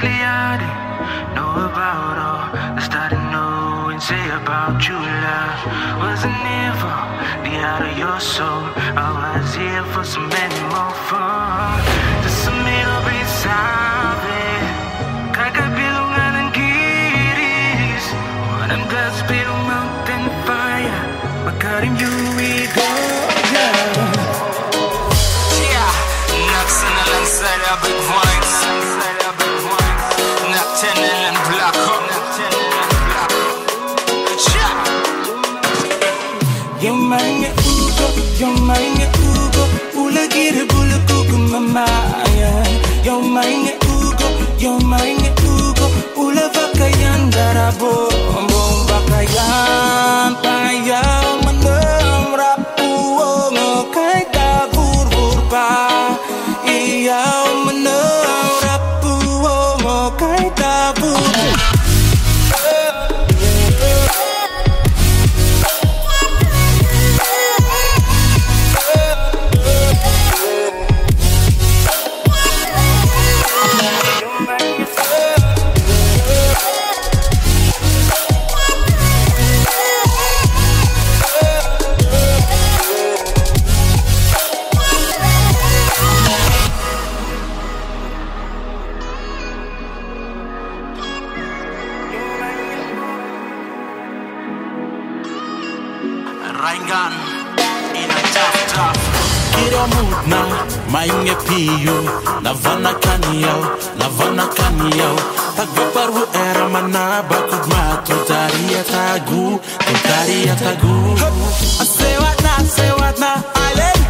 Really I didn't know about all the stuff I know and say about you, love. Wasn't here for the out of your soul. I was here for so many more fun. Just some little bit savage. Kakabilungan ng kiris. One of the spit on mountain fire. Makarim you we go, yeah. Inside our big vines, Nocturnal and black hole. You're mine, Ugo, you're mine, Ugo. Ula gire bula kuku mamaya. You're mine, Ugo, you're mine, Ugo. Ula bakayan darabo, bom bakayan, payaw manam rapu ngo kay tabur burpa. Iyaw manam rapu ngo kay tabur. Raingan in a tough. Kira mutna, mainge piyo, Navana kanyaw. Pagbabaru era mana bakug mato taria tagu. I say what na,